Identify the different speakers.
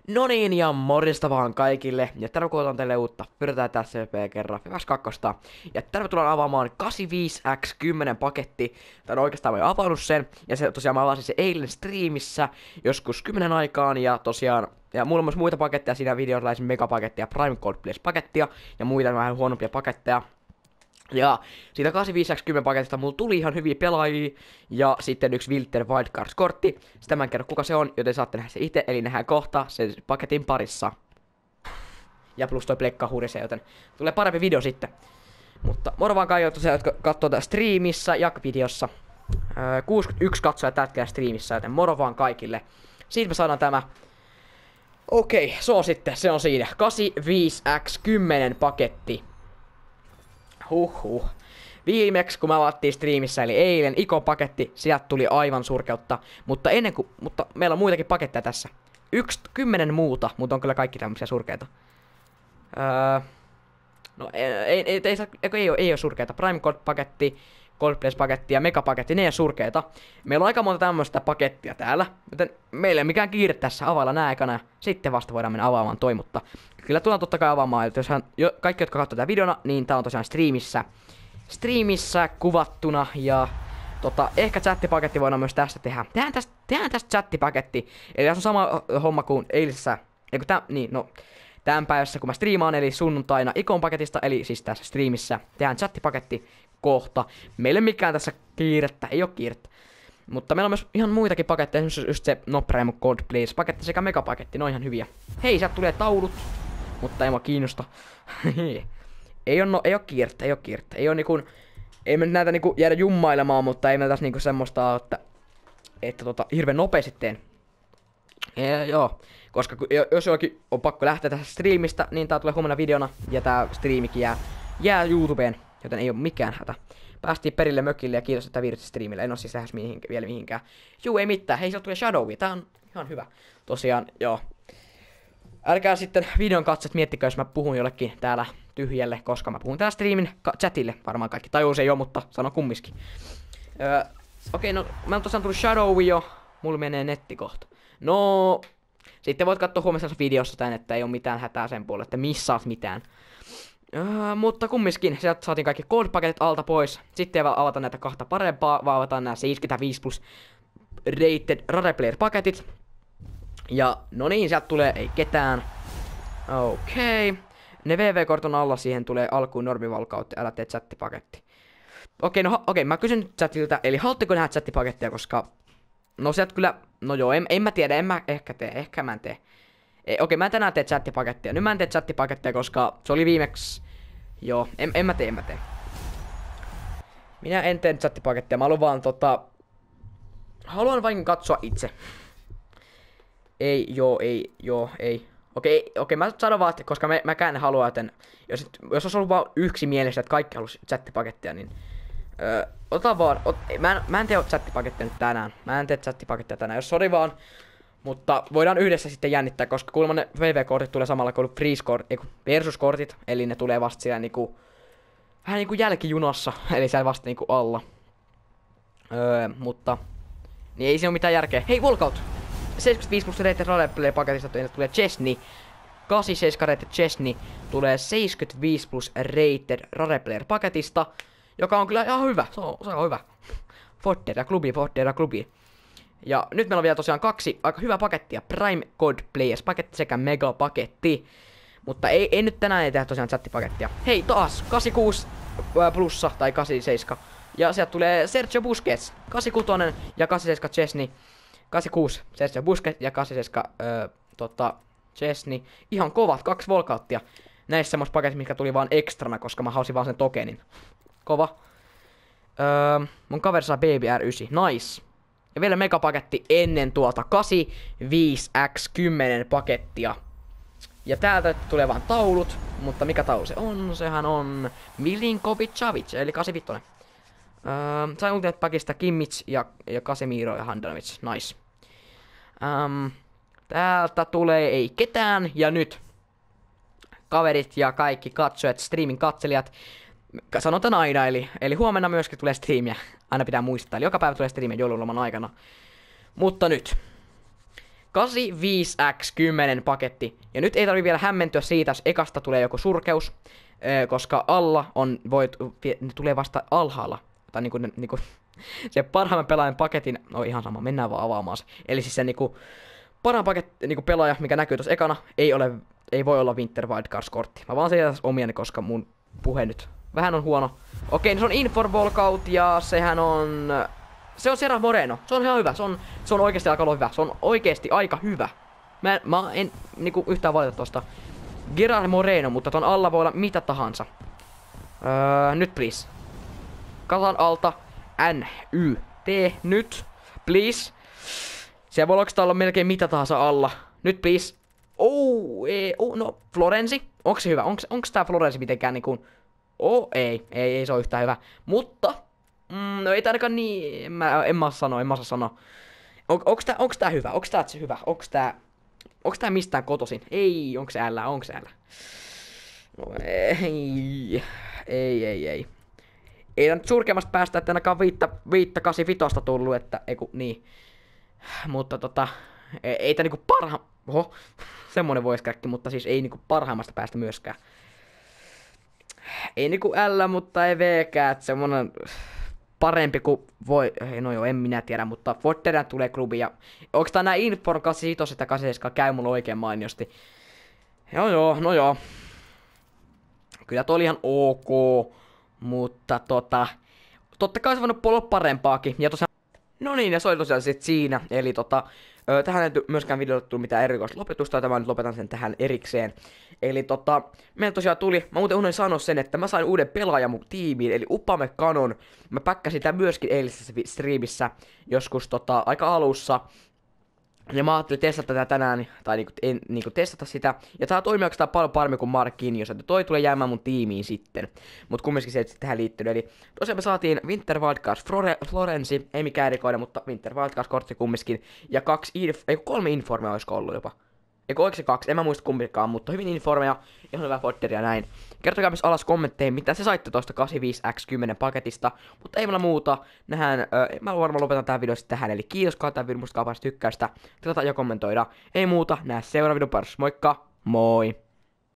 Speaker 1: No niin, ja morjesta vaan kaikille, ja tervetuloa teille uutta Pyritään tässä kerran FS2. Ja tervetuloa avaamaan 85X10 paketti. Tän oikeastaan mä avannut sen, ja se tosiaan mä avasin se eilen streamissä, joskus 10 aikaan, ja tosiaan, ja mulla on myös muita paketteja siinä videossa, esimerkiksi megapakettia, Prime Gold Place pakettia, ja muita vähän huonompia paketteja. Ja siitä 85X10 paketista mulla tuli ihan hyviä pelaajia, ja sitten yksi Wilter Wildcards-kortti. Sitä mä en kerro kuka se on, joten saatte nähdä se itse, eli nähdään kohta sen paketin parissa. Ja plus toi plekka hurisee, joten tulee parempi video sitten. Mutta moro vaan kaikille tosiaan, jotka katsoo tää streamissä ja videossa. 61 katsoja tällä streamissä, joten moro vaan kaikille. Siitä me saadaan tämä. Okei, se on siinä. 85X10 paketti. Huhhuh. Viimeksi kun mä avattiin streamissä, eli eilen, Ikon paketti, sieltä tuli aivan surkeutta. Mutta meillä on muitakin paketteja tässä. 10 muuta, mutta on kyllä kaikki tämmöisiä surkeita. No ei oo surkeita. Prime Gold paketti, Gold Place paketti ja Mega paketti, ne ei oo surkeita. Meillä on aika monta tämmöistä pakettia täällä, joten meillä ei ole mikään kiire tässä availla nää aikana, ja sitten vasta voidaan mennä avaamaan toi, mutta kyllä tullaan totta kai avaamaan, että kaikki jotka katsoo tätä videona, niin tää on tosiaan streamissä kuvattuna, ja ehkä chattipaketti voidaan myös tästä tehdä. Tehdään tästä chattipaketti, eli tässä on sama homma kuin eilisessä, tämän päivässä kun mä striimaan, eli sunnuntaina Ikon paketista, eli siis tässä streamissä tehdään chattipaketti kohta. Meillä ei mikään tässä kiirettä, ei oo kiirettä. Mutta meillä on myös ihan muitakin paketteja, esimerkiksi just se Prime Gold Place paketti sekä megapaketti, ne on ihan hyviä. Hei, sieltä tulee taulut, mutta ei mua kiinnosta. ei oo kiirettä. Ei oo niinku, ei me näitä niinku jäädä jummailemaan, mutta ei me tässä niinku semmoista, että hirveen nopeasti teen. Joo, koska jos jollakin on pakko lähteä tästä streamistä, niin tää tulee huomenna videona, ja tää streamikin jää YouTubeen, joten ei oo mikään hätä. Päästiin perille mökille ja kiitos, että viihdytte streamille. En oo siis lähes vielä mihinkään. Juu, ei mitään. Hei, sieltä tulee Shadowi. Tää on ihan hyvä. Tosiaan, joo. Älkää sitten videon katsot miettikö, jos mä puhun jollekin täällä tyhjälle, koska mä puhun täällä streamin chatille. Varmaan kaikki tajuu se jo, mutta sano kumminkin. Okei, no mä oon tosiaan tullut Shadowi jo. Mulla menee netti kohta. No, sitten voit katsoa huomisessa videossa tän, että ei oo mitään hätää sen puolella, että missaat mitään. Mutta kumminkin, sieltä saatiin kaikki gold-paketit alta pois. Sitten ei avata näitä kahta parempaa, vaan avataan nämä 75 plus rated rare player paketit. Ja no niin, sieltä tulee ei ketään. Okei. Ne VV-kort on alla, siihen tulee alkuun normivalkautta, älä tee chattipaketti. Okei, mä kysyn chatilta, eli haluatteko nähdä chattipakettia, koska no sieltä kyllä, no joo, en mä tiedä, ehkä mä en tee. Okei, mä en tänään tee chattipakettia. Nyt mä en tee chattipakettia, koska se oli viimeksi. Joo, en mä tee. Minä en tee chattipakettia, mä haluan vaan haluan vain katsoa itse. Ei. Okei, mä sanon vaan, että koska mäkään en halua, joten jos olisi ollut vaan yksi mielessä, että kaikki halusi chattipakettia, niin ota vaan, mä en tee chattipakettia nyt tänään. Jos sori vaan. Mutta voidaan yhdessä sitten jännittää, koska kuulemma ne VV-kortit tulee samalla kuin versus-kortit, eli ne tulee vasta siellä niinku vähän niinku jälkijunassa, eli siellä vasta niinku alla. Mutta niin ei siinä ole mitään järkeä. Hei, Walkout! 75 plus rated rare paketista tulee Chesney. 87 rated Chesney tulee 75 plus rated rare player paketista, joka on kyllä ihan hyvä. Se on hyvä. Fodder klubi. Ja nyt meillä on vielä tosiaan kaksi aika hyvää pakettia. Prime Gold Players paketti sekä Mega paketti. Mutta ei nyt tänään tehdä tosiaan chattipakettia. Hei taas 86 plussa tai 87. Ja sieltä tulee Sergio Busquets. 86 ja 87 Chesney. 86 Sergio Busquets ja 87 Chesney. Ihan kovat, 2 walkouttia. Näissä semmos paketit, mitkä tuli vaan ekstrana, koska mä halusin vaan sen tokenin. Kova. Mun kaveri saa Baby R9. Nice. Ja vielä megapaketti ennen tuota 85X10 pakettia. Ja täältä tulee vaan taulut, mutta mikä taulu se on? Sehän on Milinkovic-Savic, eli 85. Sain Ultimate Packista Kimmich ja Casemiro ja Handanovic. Nice. Täältä tulee ei ketään, ja nyt kaverit ja kaikki katsojat, streamin katselijat, sanotaan aina, eli huomenna myöskin tulee striimiä. Aina pitää muistaa, eli joka päivä tulee striimiä joululoman aikana. Mutta nyt. 85x10 paketti. Ja nyt ei tarvi vielä hämmentyä siitä, jos ekasta tulee joku surkeus, koska alla on, ne tulee vasta alhaalla. Tai niinku se parhaimman pelaajan paketin, no ihan sama, mennään vaan avaamaan se. Eli siis se parhaan niinku pelaaja, mikä näkyy tuossa ekana, ei voi olla Winter Wildcards-kortti. Mä vaan selitän omiani, koska mun puhe nyt vähän on huono. Okei, niin se on Inform Walkout ja sehän on... Se on Seraf Moreno. Se on ihan hyvä. Se on oikeesti aika hyvä. Se on oikeesti aika hyvä. Mä en niinku yhtään valita tosta Gerard Moreno, mutta ton alla voi olla mitä tahansa. Nyt please. Katsotaan alta. N-Y-T. Nyt. Please. Siellä voi oikeastaan olla melkein mitä tahansa alla. Nyt please. No Florensi. Onks se hyvä? Onks tää Florensi mitenkään niinku... Ei se on yhtään hyvä. Mutta... no ei tää ainakaan niin... En mä saa sanoa. Onks tää hyvä? Onks tää hyvä? Onks tää mistään kotoisin? Ei, onks älä? No ei. Ei tää nyt surkeammasta päästä, että ainakaan 585 tullut, että... niin. Mutta ei tää niinku semmonen voice-crack, mutta siis ei niinku parhaimmasta päästä myöskään. Ei niinku L, mutta ei V-kään, että semmonen parempi kuin voi... No joo, en minä tiedä, mutta Fortnite tulee klubi ja... Onks tää nää Inform 85 ja 87 käy mulla oikein mainiosti? No joo. Kyllä toi oli ihan ok, mutta totta kai se voinut olla parempaakin. Ja tosiaan... No niin, ja se oli tosiaan sit siinä, eli tähän ei myöskään videolle tullut mitään erikoista lopetusta, tämä nyt lopetan sen tähän erikseen. Eli meillä tosiaan tuli, mä muuten unohdin sanoa sen, että mä sain uuden pelaajan mun tiimiin, eli Upamecano. Mä päkkäsin sitä myöskin eilisessä striimissä, joskus aika alussa. Ja mä ajattelin testata tätä tänään, tai testata sitä. Ja tää toimii oikeastaan paljon paremmin kuin Marquinhos, että toi tulee jäämään mun tiimiin sitten. Mut kumminkin se ei tähän liittynyt. Eli tosiaan me saatiin Winter Wildcards Florensi, ei mikään erikoinen, mutta Winter Wildcards kortti kumminkin. Ja 3 informea olisiko ollut jopa. Oliko se 2? En mä muista kumpikaan, mutta hyvin informeja, ihan hyvä fodderia näin. Kertokaa myös alas kommentteihin, mitä se saitte tosta 85x10 paketista. Mutta ei meillä muuta. Nähdään, mä varmaan lopetan tämän videon tähän. Eli kiitos tämän videon, musta tykkäystä. Tilata ja kommentoida. Ei muuta, nähdään seuraavan videon parissa. Moikka, moi!